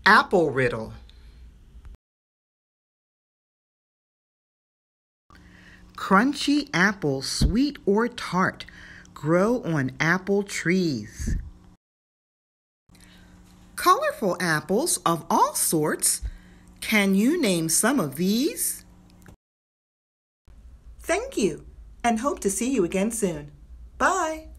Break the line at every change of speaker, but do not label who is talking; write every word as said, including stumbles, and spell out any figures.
Apple riddle. Crunchy apples, sweet or tart, grow on apple trees. Colorful apples of all sorts. Can you name some of these? Thank you, and hope to see you again soon. Bye.